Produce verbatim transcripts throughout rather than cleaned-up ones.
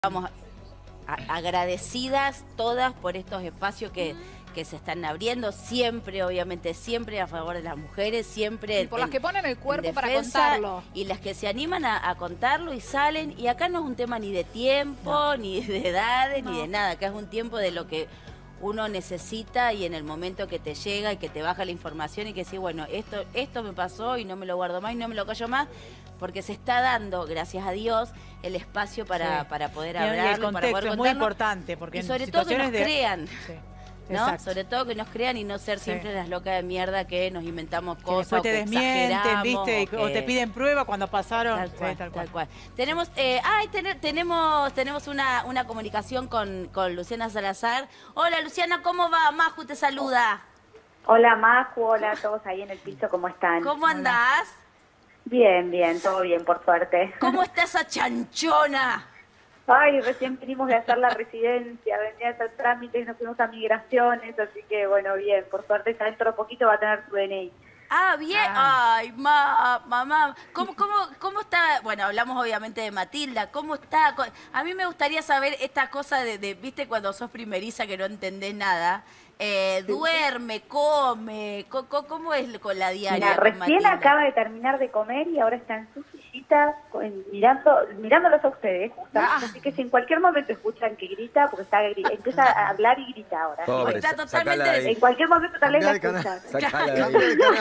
Vamos a- agradecidas todas por estos espacios que, que se están abriendo, siempre, obviamente, siempre a favor de las mujeres, siempre... Y por en, las que ponen el cuerpo para defensa, contarlo. Y las que se animan a, a contarlo y salen, y acá no es un tema ni de tiempo, no. ni de edades, no. ni de nada, acá es un tiempo de lo que uno necesita y en el momento que te llega y que te baja la información y que decís, bueno, esto, esto me pasó y no me lo guardo más y no me lo callo más, porque se está dando, gracias a Dios, el espacio para, sí. para poder hablarlo, y el contexto para poder es contarlo. muy importante, porque y sobre en todo que nos de... crean. Sí. ¿No? Sobre todo que nos crean y no ser siempre sí. las locas de mierda que nos inventamos que cosas después te o que desmienten, ¿viste? O, que... o te piden prueba cuando pasaron. Tal cual, sí, tal cual. Tal cual. Tenemos, eh, ay, ten, tenemos, tenemos una, una comunicación con, con Luciana Salazar. Hola, Luciana, ¿cómo va? Maju te saluda. Hola, Maju, hola a todos ahí en el piso, ¿cómo están? ¿Cómo andás? Bien, bien, todo bien, por suerte. ¿Cómo está esa chanchona? Ay, recién venimos de hacer la residencia, venía a hacer trámites, nos fuimos a migraciones, así que bueno, bien, por suerte ya dentro de poquito va a tener su D N I. Ah, bien, ah. ay, ma, mamá, ¿cómo, cómo, ¿cómo está? Bueno, hablamos obviamente de Matilda, ¿cómo está? A mí me gustaría saber esta cosa de, de viste, cuando sos primeriza que no entendés nada, eh, duerme, come, co, co, ¿cómo es con la diaria? Mira, recién Matilda? acaba de terminar de comer y ahora está en su sillita mirando, mirándolos a ustedes, justamente, ah. así que si en cualquier momento escuchan que grita, porque está empieza a hablar y grita ahora. Pobre, está totalmente... En cualquier momento tal vez la escuchan.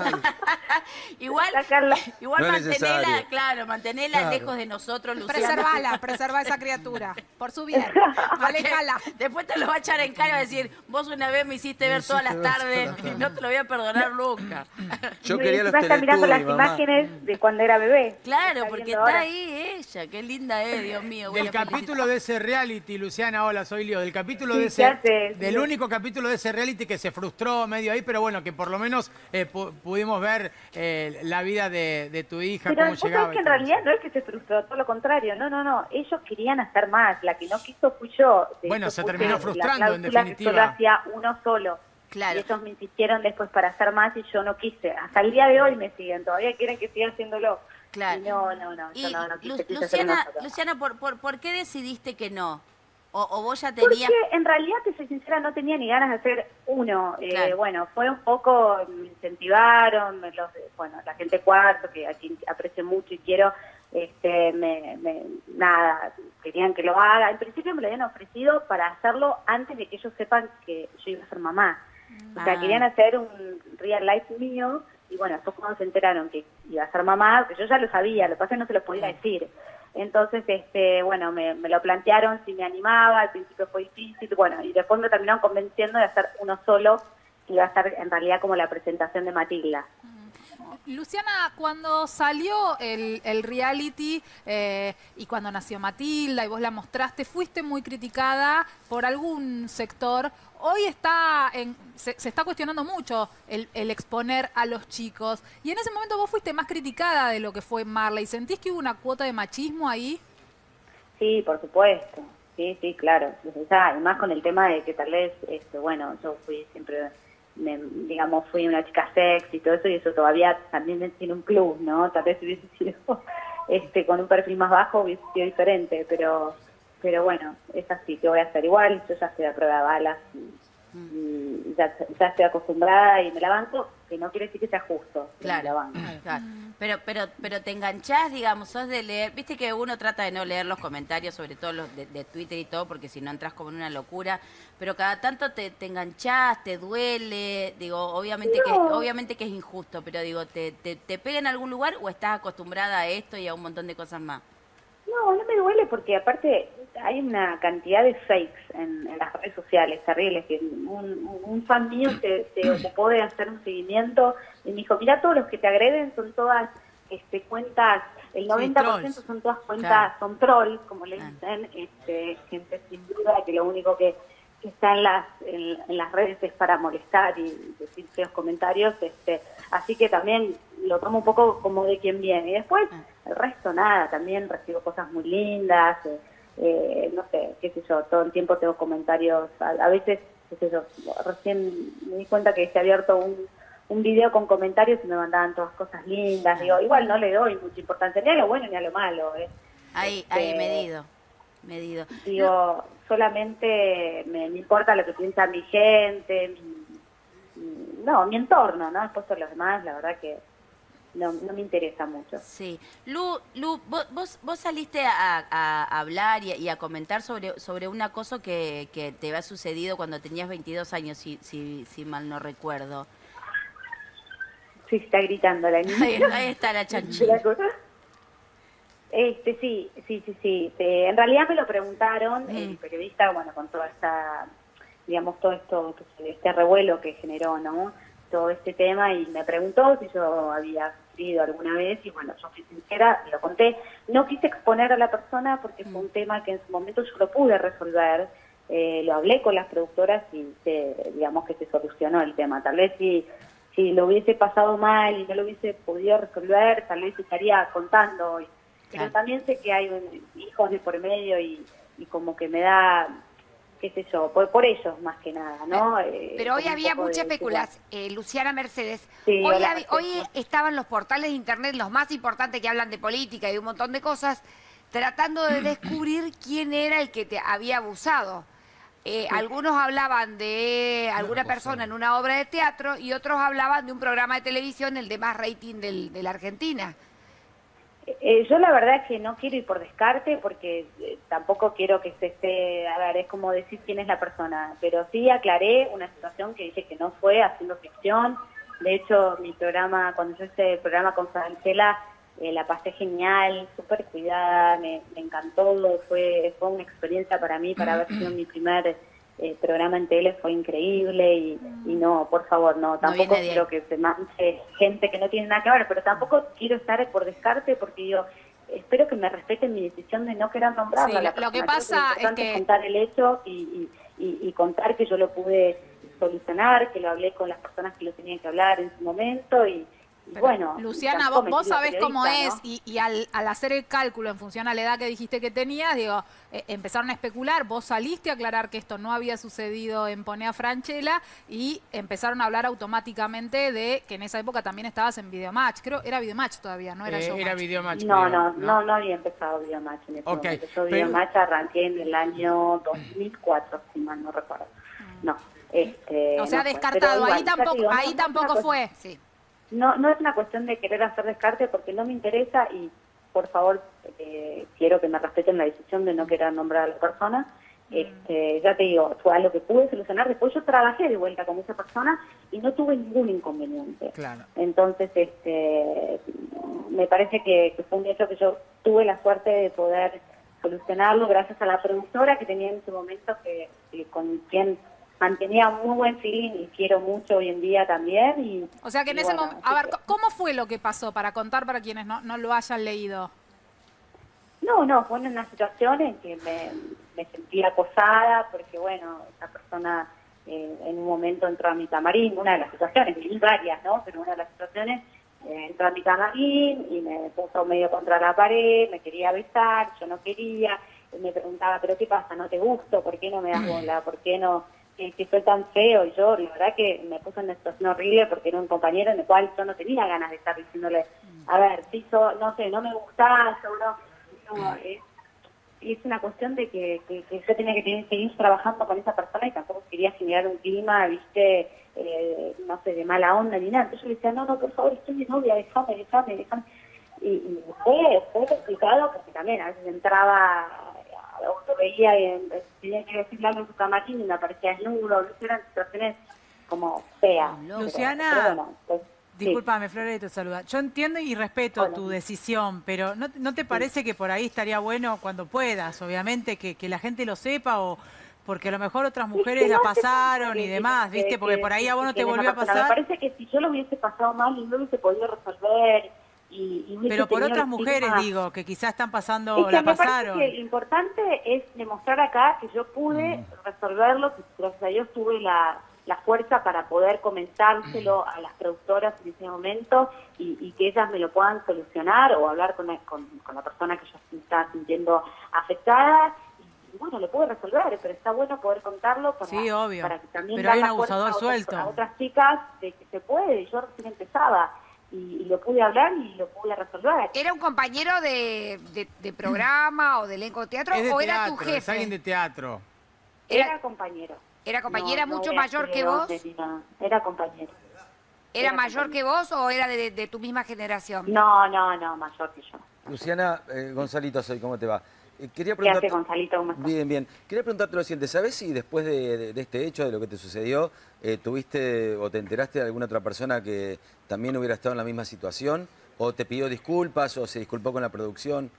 Igual, igual no mantenela, claro, mantenela claro. lejos de nosotros, Luciana. Preservala, preserva a esa criatura, por su bien, alejala. Después te lo va a echar en cara y va a decir, vos una vez me hiciste ver todas las tardes y no te lo voy a perdonar nunca. Yo quería los Teletubbies, mirando las mamá. imágenes de cuando era bebé. Claro, está porque está ahora. ahí ella, qué linda es, Dios mío. Del capítulo de ese reality, Luciana, hola, soy Leo, del capítulo sí, de ese, hace, del sí. único capítulo de ese reality que se frustró medio ahí, pero bueno, que por lo menos eh, pu pudimos ver eh, la vida de, de tu hija, pero cómo llegaba. Pero que en realidad no es que se frustró, todo lo contrario, no, no, no, ellos querían hacer más, la que no quiso fui yo. De bueno, se terminó frustrando, la en definitiva. Que solo hacía uno solo. Claro. Y ellos me insistieron después para hacer más y yo no quise. Hasta el día de hoy me siguen, todavía quieren que siga haciéndolo. Claro. Y no, no, no, y yo no, no quise, quise Luciana, Luciana ¿por, por, ¿por qué decidiste que no? O, o vos ya tenías... Porque en realidad, te soy sincera, no tenía ni ganas de hacer uno. Claro. Eh, bueno, fue un poco, me incentivaron, los, bueno, la gente cuarto, que aquí aprecio mucho y quiero, este, me, me, nada, querían que lo haga. En principio me lo habían ofrecido para hacerlo antes de que ellos sepan que yo iba a ser mamá. O sea, ah. querían hacer un real life mío y bueno, después cuando se enteraron que iba a ser mamá, que yo ya lo sabía, lo que pasa es que no se lo podía decir. Entonces, este, bueno, me, me lo plantearon si me animaba, al principio fue difícil, bueno, y después me terminaron convenciendo de hacer uno solo, que iba a ser en realidad como la presentación de Matilda. Luciana, cuando salió el, el reality eh, y cuando nació Matilda y vos la mostraste, fuiste muy criticada por algún sector. Hoy está en, se, se está cuestionando mucho el, el exponer a los chicos. Y en ese momento vos fuiste más criticada de lo que fue Marley. ¿Sentís que hubo una cuota de machismo ahí? Sí, por supuesto. Sí, sí, claro. Y más con el tema de que tal vez, este, bueno, yo fui siempre... Me, digamos, fui una chica sexy y todo eso, y eso todavía también tiene un plus, ¿no? Tal vez hubiese sido este, con un perfil más bajo hubiese sido diferente, pero pero bueno, es así, ¿qué voy a hacer? Igual, yo ya estoy a prueba de balas y, y ya, ya estoy acostumbrada y me la banco, que no quiere decir que sea justo. Claro, me la banco. claro. Pero, pero, pero te enganchás, digamos, sos de leer, viste que uno trata de no leer los comentarios, sobre todo los de, de Twitter y todo, porque si no entras como en una locura, pero cada tanto te, te enganchás, te duele, digo, obviamente, no. que, obviamente que es injusto, pero digo, ¿te, te, ¿te pega en algún lugar o estás acostumbrada a esto y a un montón de cosas más? No, no me duele porque aparte hay una cantidad de fakes en, en las redes sociales terribles, que un, un fan mío se, se ocupó de hacer un seguimiento y me dijo, mira, todos los que te agreden son todas este, cuentas, el noventa por ciento sí, son todas cuentas, claro. son trolls, como le dicen, este, gente sin duda que lo único que, que está en las, en, en las redes es para molestar y decir feos comentarios, este, así que también lo tomo un poco como de quien viene. Y después, el resto nada, también recibo cosas muy lindas, eh, eh, no sé, qué sé yo, todo el tiempo tengo comentarios, a, a veces, qué sé yo, recién me di cuenta que se ha abierto un, un video con comentarios y me mandaban todas cosas lindas, digo, igual no le doy mucha importancia ni a lo bueno ni a lo malo. Eh. Ahí, este, ahí medido. medido. Digo, solamente me, me importa lo que piensa mi gente, mi, mi- no, mi entorno, ¿no? Después por los demás, la verdad que no, no me interesa mucho. Sí. Lu, Lu vos, vos, vos saliste a, a hablar y a, y a comentar sobre, sobre un acoso que, que te había sucedido cuando tenías veintidós años, si, si, si mal no recuerdo. Sí, está gritando la niña. Ahí, ahí está la chanchita. Este, sí, sí, sí, sí. Eh, en realidad me lo preguntaron, Mm. el periodista, bueno, con toda esta, digamos, todo esto, este revuelo que generó, ¿no? Todo este tema, y me preguntó si yo había sufrido alguna vez, y bueno, yo fui sincera, lo conté. No quise exponer a la persona porque fue un tema que en su momento yo lo pude resolver. Eh, lo hablé con las productoras y se, digamos que se solucionó el tema. Tal vez si, si lo hubiese pasado mal y no lo hubiese podido resolver, tal vez estaría contando hoy. Pero Claro. también sé que hay un- hijos de por medio y, y como que me da, qué sé yo, por, por ellos más que nada, ¿no? Eh, Pero hoy como un había poco mucha de- especulación. Eh, Luciana Mercedes, Sí, hoy, hola, habi- hoy Mercedes. estaban los portales de internet, los más importantes que hablan de política y de un montón de cosas, tratando de descubrir quién era el que te había abusado. Eh, algunos hablaban de alguna persona en una obra de teatro y otros hablaban de un programa de televisión, el de más rating del, de la Argentina. Eh, yo la verdad es que no quiero ir por descarte porque eh, tampoco quiero que se esté, a ver, es como decir quién es la persona, pero sí aclaré una situación que dije que no fue haciendo ficción. De hecho, mi programa, cuando yo hice el programa con Francela, eh, la pasé genial, súper cuidada, me, me encantó, fue, fue una experiencia para mí, para haber sido mi primer eh, programa en tele, fue increíble y, y no, por favor, no, tampoco viene de quiero ahí. que se manche gente que no tiene nada que ver, pero tampoco quiero estar por descarte porque digo, espero que me respeten mi decisión de no querer nombrarla. Sí, a la lo- lo que persona. Creo pasa lo es importante que- contar el hecho y, y, y- y contar que yo lo pude solucionar, que lo hablé con las personas que lo tenían que hablar en su momento y, y Pero, bueno. Luciana, tampoco vos, me vos tiro sabés cómo periodista, es ¿no? y, y al, al hacer el cálculo en función a la edad que dijiste que tenías, digo, eh, empezaron a especular, vos saliste a aclarar que esto no había sucedido en Poné a Franchella y empezaron a hablar automáticamente de que en esa época también estabas en Videomatch, creo, era Videomatch todavía, no era Eh, Showmatch. era Videomatch. No, creo, no, no, no había empezado Videomatch en ese Ok, momento. Yo pero- Videomatch arranqué en el año dos mil cuatro, si mal no recuerdo. No, este... O sea, no fue. descartado, Pero ahí igual, ya te tampoco, digo, no- ahí no es una tampoco cuestión- fue. Sí. No, no es una cuestión de querer hacer descarte porque no me interesa y por favor eh, quiero que me respeten la decisión de no querer nombrar a la persona. Este, ya te digo, fue algo que pude solucionar. Después yo trabajé de vuelta con esa persona y no tuve ningún inconveniente. Claro. Entonces, este, me parece que, que fue un hecho que yo tuve la suerte de poder solucionarlo gracias a la productora que tenía en ese momento, que, que con quien mantenía muy buen feeling y quiero mucho hoy en día también. Y, O sea que en y ese bueno, momento, así a ver, que- ¿cómo fue lo que pasó para contar para quienes no, no lo hayan leído? No, no, fue una situación en que me, me sentí acosada porque, bueno, esa persona eh, en un momento entró a mi camarín, una de las situaciones, vi varias, ¿no? Pero una de las situaciones, eh, entró a mi camarín y me puso medio contra la pared, me quería besar, yo no quería, y me preguntaba, ¿pero qué pasa? ¿No te gusto? ¿Por qué no me das bola? ¿Por qué no? Que, que soy tan feo, y yo, la verdad que me puse en una situación horrible porque era un compañero en el cual yo no tenía ganas de estar diciéndole, a ver, si so, no sé, no me gustás, o no. No, es, es una cuestión de que, que, que yo tenía que tener- seguir trabajando con esa persona y tampoco quería generar un clima, viste, eh, no sé, de mala onda ni nada. Entonces yo le decía, no, no, por favor, estoy de novia, déjame, déjame, déjame. Y, y fue, fue complicado porque también a veces entraba, o lo veía y tenía que decirle algo en su camarín y me aparecía desnudo, ¿viste? Eran situaciones como feas. Pero- Luciana, pero bueno, pues, sí. discúlpame, Flores, te saluda. Yo entiendo y respeto Hola. tu decisión, pero ¿no, no te parece que por ahí estaría bueno cuando puedas, obviamente, que, que la gente lo sepa o porque a lo mejor otras mujeres Es que la no hace pasaron falta y que- demás, que- ¿viste? que- Porque por ahí que- a vos que no te quién es volvió a la persona. pasar, Me parece que si yo lo hubiese pasado mal y no hubiese podido resolver y, y hubiese pero por tenido otras el mujeres, estigma- digo, que quizás están pasando, Es que la me pasaron. parece que lo importante es demostrar acá que yo pude resolverlo, que gracias a Dios tuve la, la fuerza para poder comentárselo a las productoras en ese momento y, y que ellas me lo puedan solucionar o hablar con la, con, con la persona que yo se está sintiendo afectada. Y bueno, lo pude resolver, pero está bueno poder contarlo para, Sí, obvio. para que también Pero dar hay un la fuerza abusador a otras, suelto. a otras chicas de que se puede. Yo recién empezaba. y, y lo pude hablar y lo pude resolver. ¿Era un compañero de, de, de programa o de elenco de teatro Es de o teatro, era tu jefe? es alguien de teatro. Era, Era- compañero. ¿Era compañera No, no mucho voy a mayor decir que de vos? dónde ni nada. Era compañero. ¿Era Era mayor compañero. que vos o era de, de tu misma generación? No, no, no, mayor que yo. Luciana, eh, Gonzalito soy, ¿cómo te va? Eh, quería ¿Qué hace preguntarte... Gonzalito? ¿Cómo estás? Bien, bien. Quería preguntarte lo siguiente, ¿sabés si después de, de- de este hecho, de lo que te sucedió, eh, tuviste o te enteraste de alguna otra persona que también hubiera estado en la misma situación? ¿O te pidió disculpas o se disculpó con la producción?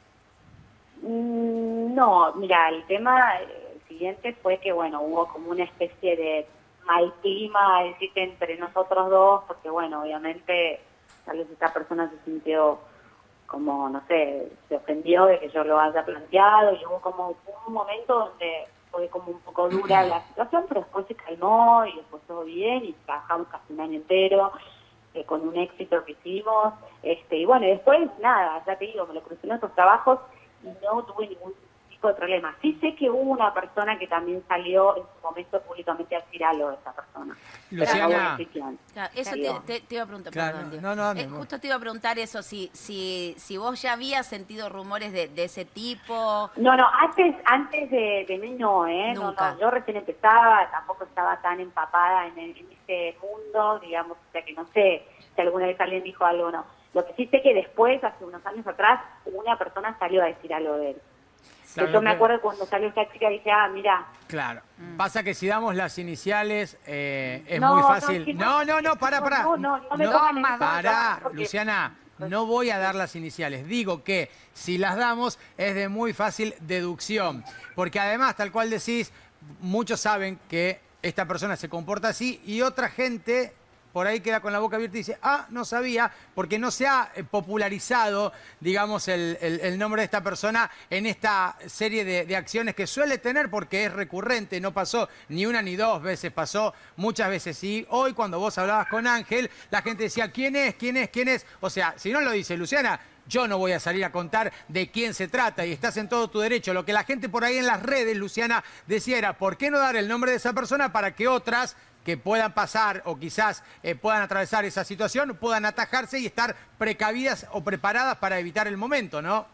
Mm, No, mira, el tema eh, siguiente fue que, bueno, hubo como una especie de mal clima, decir, entre nosotros dos, porque, bueno, obviamente, tal vez esta persona se sintió como, no sé, se ofendió de que yo lo haya planteado, y hubo como un momento donde fue como un poco dura la situación, pero después se calmó y después todo bien, y trabajamos casi un año entero, eh, con un éxito que hicimos, este, y bueno, y después, nada, ya te digo, me lo crucé en otros trabajos, y no tuve ningún tipo de problema. Sí sé que hubo una persona que también salió en su momento públicamente a decir algo de esa persona. Luciana. Pero no voy a decir quién. Claro, eso te, Digo. te- te iba a preguntar, Claro, perdón, Diego. no, no, mi Eh, amor. justo te iba a preguntar eso, si, si, si vos ya habías sentido rumores de, de ese tipo. No, no, antes antes de, de mí no, ¿eh? No, Nunca. no, yo recién empezaba, tampoco estaba tan empapada en, el- en este mundo, digamos, o sea que no sé si alguna vez alguien dijo algo o no. Lo que sí sé que después, hace unos años atrás, una persona salió a decir algo de él. Claro, Que yo me que- acuerdo cuando salió esta chica, dije, ah, mira, Claro. Pasa que si damos las iniciales eh, es No, muy no, fácil. que No, no- no, no, para, no, para. no, no, no me No, pongan en esa pará, situación, porque- Luciana, no voy a dar las iniciales. Digo que si las damos es de muy fácil deducción. Porque además, tal cual decís, muchos saben que esta persona se comporta así y otra gente por ahí queda con la boca abierta y dice, ah, no sabía, porque no se ha eh, popularizado, digamos, el, el- el nombre de esta persona en esta serie de, de acciones que suele tener porque es recurrente, no pasó ni una ni dos veces, pasó muchas veces. Y hoy cuando vos hablabas con Ángel, la gente decía, ¿quién es? ¿Quién es? ¿Quién es? O sea, si no lo dice Luciana, yo no voy a salir a contar de quién se trata y estás en todo tu derecho. Lo que la gente por ahí en las redes, Luciana, decía era, ¿por qué no dar el nombre de esa persona para que otras que puedan pasar o quizás eh, puedan atravesar esa situación, puedan atajarse y estar precavidas o preparadas para evitar el momento, ¿no?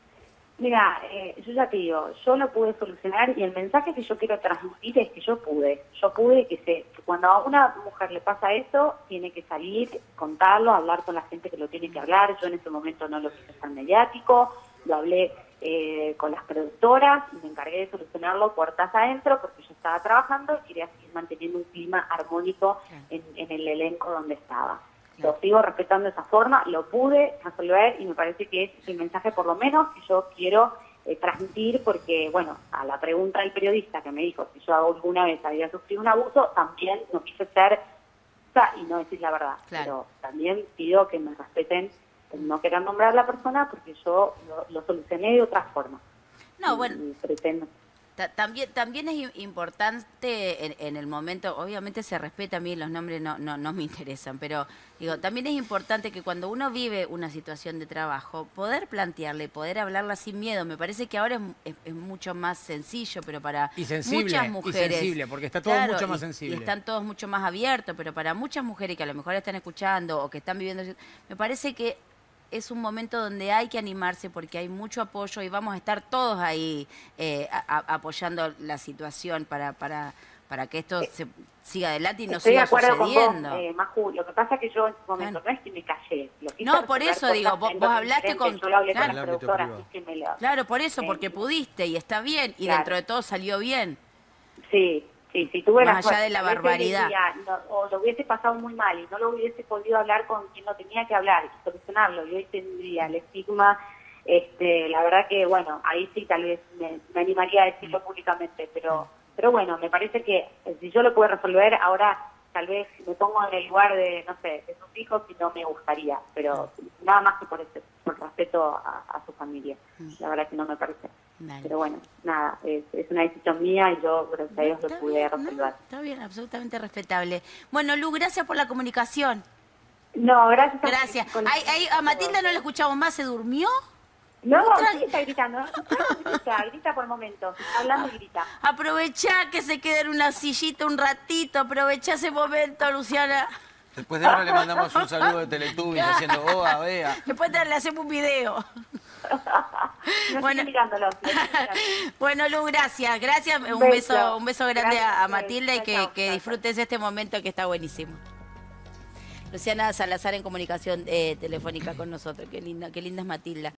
mira, eh, yo ya te digo, yo lo pude solucionar y el mensaje que yo quiero transmitir es que yo pude. Yo pude que, se, que cuando a una mujer le pasa eso, tiene que salir, contarlo, hablar con la gente que lo tiene que hablar. Yo en ese momento no lo quise tan mediático, lo hablé eh, con las productoras y me encargué de solucionarlo puertas adentro porque yo estaba trabajando y quería seguir manteniendo un clima armónico en, en el elenco donde estaba. Lo sigo respetando de esa forma, lo pude resolver y me parece que es el mensaje por lo menos que yo quiero eh, transmitir porque, bueno, a la pregunta del periodista que me dijo si yo alguna vez había sufrido un abuso, también no quise ser y no decir la verdad. Claro. Pero también pido que me respeten, no quieran nombrar a la persona porque yo lo, lo solucioné de otra forma. No, Y- bueno. y pretendo. Ta- También, también es im- importante en, en el momento, obviamente se respeta, a mí los nombres no, no, no me interesan, pero digo, también es importante que cuando uno vive una situación de trabajo, poder plantearle, poder hablarla sin miedo. Me parece que ahora es, mu- es- es mucho más sencillo, pero para Y sensible, muchas y mujeres... sensible, porque está todo Claro, mucho más y- sensible. Y están todos mucho más abiertos, pero para muchas mujeres que a lo mejor están escuchando o que están viviendo... Me parece que es un momento donde hay que animarse porque hay mucho apoyo y vamos a estar todos ahí eh, a- a- apoyando la situación para, para, para que esto se siga adelante y no Estoy de siga acuerdo con sucediendo. vos, eh, Maju. Lo que pasa es que yo en ese momento Claro. no es que me callé. Lo quise No, por resolver eso cosas digo, vos- en vos dos hablaste diferentes. con- Yo lo hablé claro. con las En el ámbito productoras, privado. así que me lo... Claro, por eso, Eh, porque pudiste y está bien y Claro. dentro de todo salió bien. Sí, sí, sí, tuve Más la allá suerte. de la Tal vez barbaridad. ese día no- o lo hubiese pasado muy mal y no lo hubiese podido hablar con quien no tenía que hablar y solucionarlo. Y hoy tendría el estigma, este, la verdad que, bueno, ahí sí tal vez me, me animaría a decirlo públicamente, pero pero bueno, me parece que eh, si yo lo puedo resolver, ahora tal vez me pongo en el lugar de, no sé, de sus hijos y no me gustaría, pero nada más que por, ese, por respeto a, a su familia. La verdad que no me parece. Dale. Pero bueno, nada, es, es una decisión mía y yo, gracias a Dios, lo Está pude bien, resolver. no, está bien, absolutamente respetable. Bueno, Lu, gracias por la comunicación. No, gracias. a- Gracias. con- Ay, ay, a Matilda no la escuchamos más, ¿se durmió? No, Otra- sí está gritando. ¿No? Grita, grita por momentos. Está hablando y grita. Aprovechá que se quede en una sillita un ratito, aprovechá ese momento, Luciana. Después de ahora le mandamos un saludo de Teletubbies haciendo oa, vea. Después te le hacemos un video. No Bueno. estoy mirándolo, lo estoy mirando. Bueno, Lu, gracias. Gracias. Un, Un beso. beso. un beso grande Gracias, a, a sí. Matilda y Chao, que, chao, que chao, disfrutes este momento que está buenísimo. Luciana Salazar en comunicación eh, telefónica con nosotros. Qué linda, qué linda es Matilda.